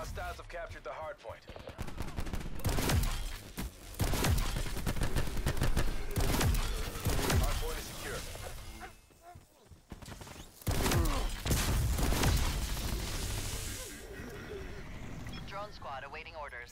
Hostiles have captured the hard point. Hard point is secure. Drone squad awaiting orders.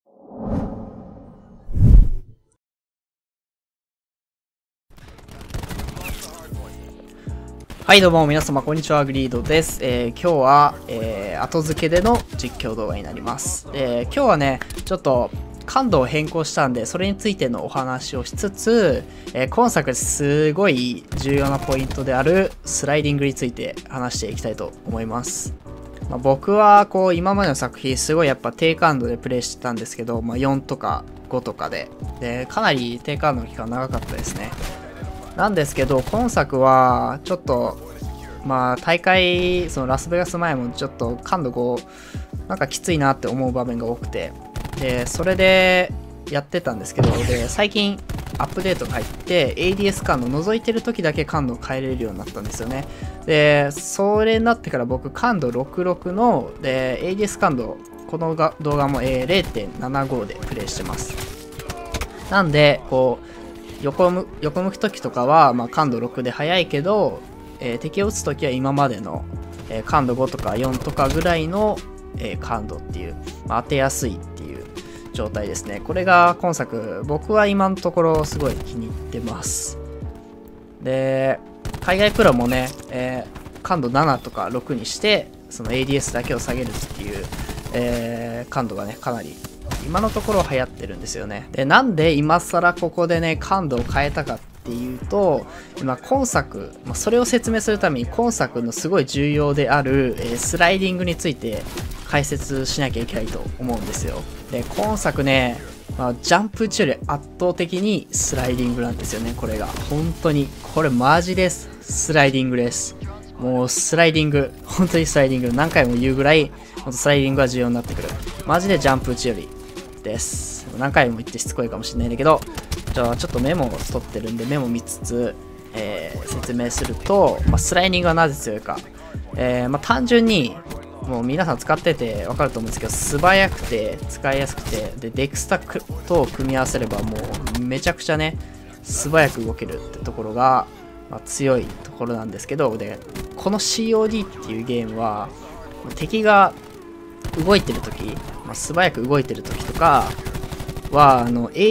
はいどうも皆様こんにちは、グリードです。今日は、後付けでの実況動画になります。今日はねちょっと感度を変更したんでそれについてのお話をしつつ、今作すごい重要なポイントであるスライディングについて話していきたいと思います。僕はこう今までの作品すごいやっぱ低感度でプレイしてたんですけど、4とか5とかでかなり低感度の期間長かったですね。なんですけど今作はちょっと大会そのラスベガス前もちょっと感度こうなんかきついなって思う場面が多くて、それでやってたんですけど、最近アップデートが入って ADS 感度覗いてる時だけ感度を変えれるようになったんですよね。でそれになってから僕感度66のADS 感度この動画も 0.75 でプレイしてます。なんでこう横向く時とかは、感度6で速いけど、敵を撃つ時は今までの、感度5とか4とかぐらいの、感度っていう、当てやすいっていう状態ですね。これが今作僕は今のところすごい気に入ってます。で海外プロもね、感度7とか6にしてその ADS だけを下げるっていう、感度がねかなり今のところ流行ってるんですよね。でなんで今更ここでね感度を変えたかっていうと、今作、それを説明するために今作のすごい重要である、スライディングについて解説しなきゃいけないと思うんですよ。で今作ね、ジャンプ打ちより圧倒的にスライディングなんですよね。これが本当にこれマジですスライディングです。もうスライディング本当にスライディング何回も言うぐらい本当スライディングが重要になってくる。マジでジャンプ打ちよりです。何回も言ってしつこいかもしれないんだけど、じゃあちょっとメモを取ってるんでメモ見つつ、説明すると、スライディングはなぜ強いか、単純にもう皆さん使ってて分かると思うんですけど素早くて使いやすくてでデクスタと組み合わせればもうめちゃくちゃね素早く動けるってところが、強いところなんですけど、でこの COD っていうゲームは敵が動いてる時、素早く動いてる時とかは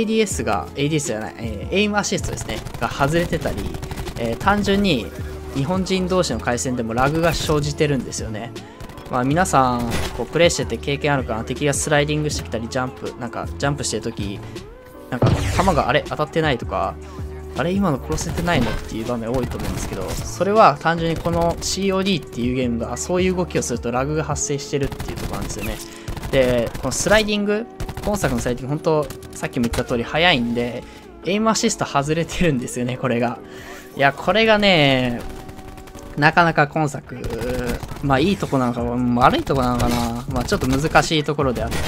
ADS じゃない、エイムアシストですねが外れてたり、単純に日本人同士の回線でもラグが生じてるんですよね。皆さんこうプレイしてて経験あるかな。敵がスライディングしてきたりジャンプしてる時弾が当たってないとか今の殺せてないのっていう場面多いと思うんですけど、それは単純にこの COD っていうゲームがそういう動きをするとラグが発生してるっていうところなんですよね。でこのスライディング今作のスライディング本当さっきも言った通り速いんでエイムアシスト外れてるんですよね。これがこれがねなかなか今作いいとこなのか悪いとこなのかな、ちょっと難しいところであって、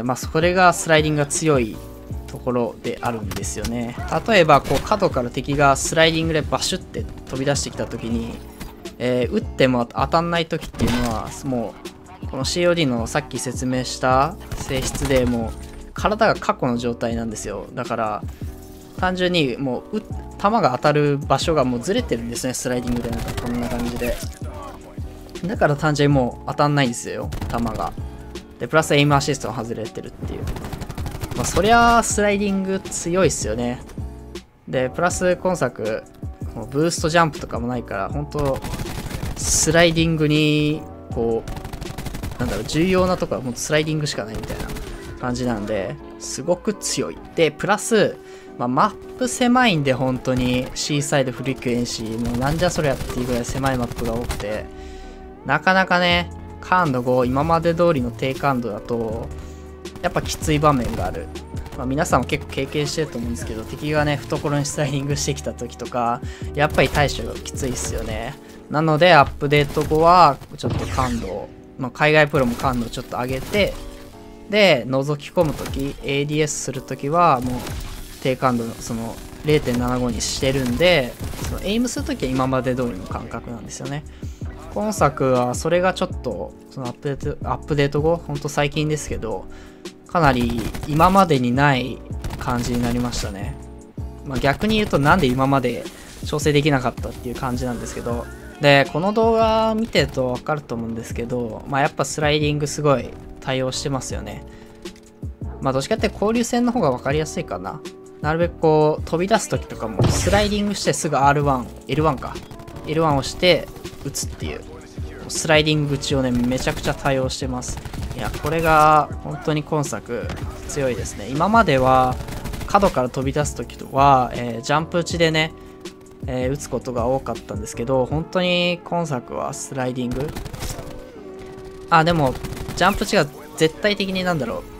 それがスライディングが強いところであるんですよね。例えばこう角から敵がスライディングでバシュって飛び出してきた時に、撃っても当たんない時っていうのはもうこの COD のさっき説明した性質でもう体が過去の状態なんですよ。だから単純にもう弾が当たる場所がもうずれてるんですね。スライディングでこんな感じでだから単純にもう当たんないんですよ弾が。でプラスエイムアシストが外れてるっていう、そりゃスライディング強いっすよね。でプラス今作ブーストジャンプとかもないから本当スライディングにこう重要なところはもうスライディングしかないみたいな感じなんですごく強い。でプラス、マップ狭いんで本当にシーサイドフリクエンシーもうなんじゃそりゃっていうぐらい狭いマップが多くてなかなかね感度5今まで通りの低感度だとやっぱきつい場面がある。皆さんも結構経験してると思うんですけど敵がね懐にスライディングしてきた時とかやっぱり対処がきついっすよね。なのでアップデート後はちょっと感度を、海外プロも感度をちょっと上げてで覗き込む時 ADS する時はもう低感度のその 0.75 にしてるんでそのエイムする時は今まで通りの感覚なんですよね。 今作はそれがちょっとそのアップデート後、ほんと最近ですけど、かなり今までにない感じになりましたね。まあ、逆に言うとなんで今まで調整できなかったっていう感じなんですけど、でこの動画見てると分かると思うんですけど、まあ、やっぱスライディングすごい対応してますよね。まあどっちかって交流戦の方が分かりやすいかな。なるべくこう飛び出す時とかもスライディングしてすぐ L1 か L1 を押して打つっていうスライディング打ちをねめちゃくちゃ対応してます。いやこれが本当に今作強いですね。今までは角から飛び出す時は、ジャンプ打ちでね、打つことが多かったんですけど、本当に今作はスライディング、でもジャンプ打ちが絶対的になんだろう、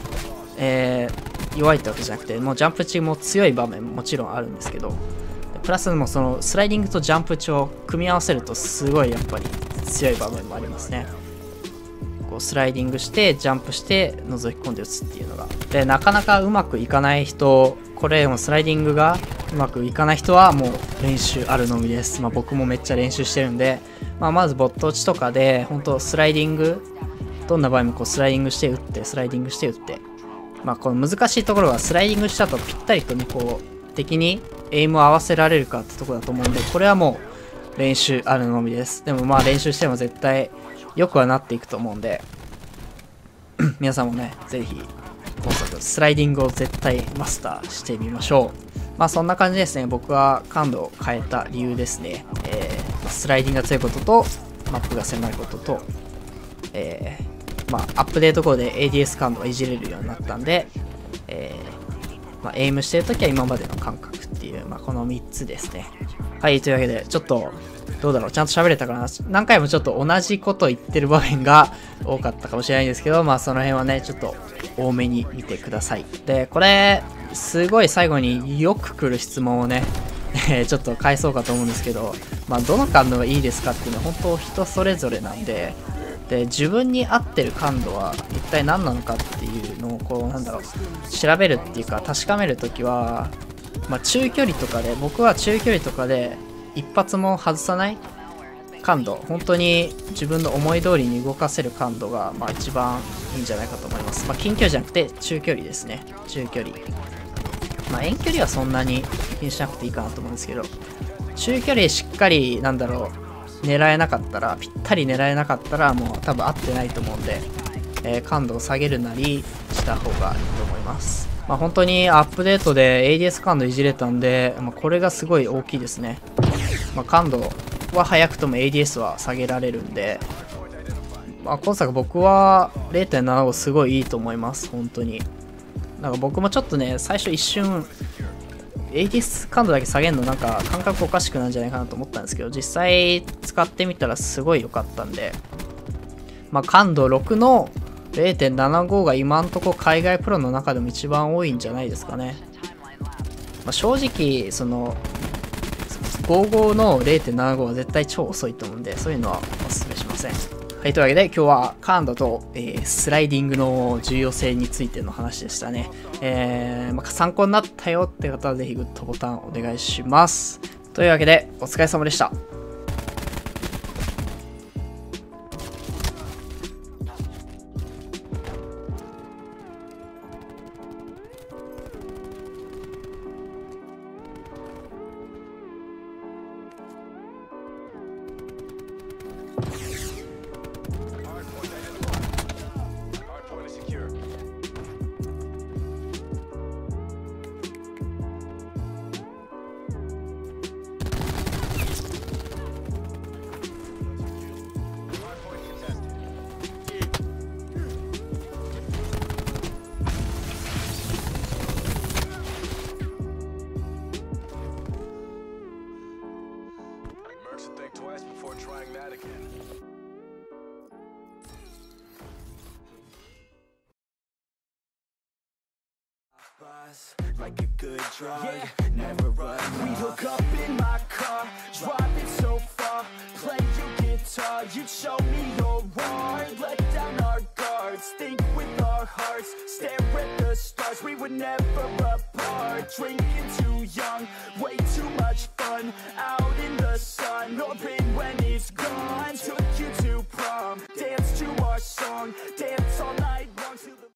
弱いってわけじゃなくて、もうジャンプ打ちも強い場面もちろんあるんですけど、プラスもそのスライディングとジャンプ打ちを組み合わせるとすごいやっぱり強い場面もありますね。こうスライディングしてジャンプして覗き込んで打つっていうのが、でなかなかうまくいかない人、これもスライディングがうまくいかない人はもう練習あるのみです。僕もめっちゃ練習してるんで、まずボット打ちとかで本当スライディング、どんな場合もこうスライディングして打ってスライディングして打って、この難しいところはスライディングしたとぴったりとねこう敵にエイムを合わせられるかってところだと思うんで、これはもう練習あるのみです。でも練習しても絶対良くはなっていくと思うんで皆さんもねぜひ今作スライディングを絶対マスターしてみましょう。そんな感じですね。僕は感度を変えた理由ですね。スライディングが強いこととマップが狭いことと、アップデート後で ADS 感度がいじれるようになったんで、エイムしてるときは今までの感覚っていう、この3つですね。はい、というわけで、ちょっと、どうだろう、ちゃんと喋れたかな。何回もちょっと同じこと言ってる場面が多かったかもしれないんですけど、その辺はね、ちょっと多めに見てください。で、これ、すごい最後によく来る質問をね、ちょっと返そうかと思うんですけど、どの感度がいいですかっていうのは本当人それぞれなんで、自分に合ってる感度は一体何なのかっていうのをこうなんだろう調べるっていうか確かめるときは、中距離とかで、僕は中距離とかで一発も外さない感度、本当に自分の思い通りに動かせる感度が一番いいんじゃないかと思います。近距離じゃなくて中距離ですね。中距離、遠距離はそんなに気にしなくていいかなと思うんですけど、中距離しっかりなんだろう狙えなかったら、ぴったり狙えなかったらもう多分合ってないと思うんで、感度を下げるなりした方がいいと思います。本当にアップデートで ADS 感度いじれたんで、これがすごい大きいですね。感度は早くとも ADS は下げられるんで、今作僕は 0.75 すごいいいと思います。本当に僕もちょっとね最初一瞬ADS 感度だけ下げるのなんか感覚おかしくなんじゃないかなと思ったんですけど、実際使ってみたらすごい良かったんで、感度6の 0.75 が今んとこ海外プロの中でも一番多いんじゃないですかね。正直その55の 0.75 は絶対超遅いと思うんで、そういうのはおすすめしません。はい、というわけで今日は感度と、スライディングの重要性についての話でしたね。参考になったよって方はぜひグッドボタンお願いします。というわけでお疲れ様でした。 Twice before trying that again. Like a good drug, never run. We hook up in my car, driving so far. Play your guitar, you show me your art. Let down our guards, think with our hearts. Stare at the stars, we were never apart. Drinking too young, way too much. fun out in the sun, hoping when he's gone. Took you to prom, dance to our song, dance all night long till the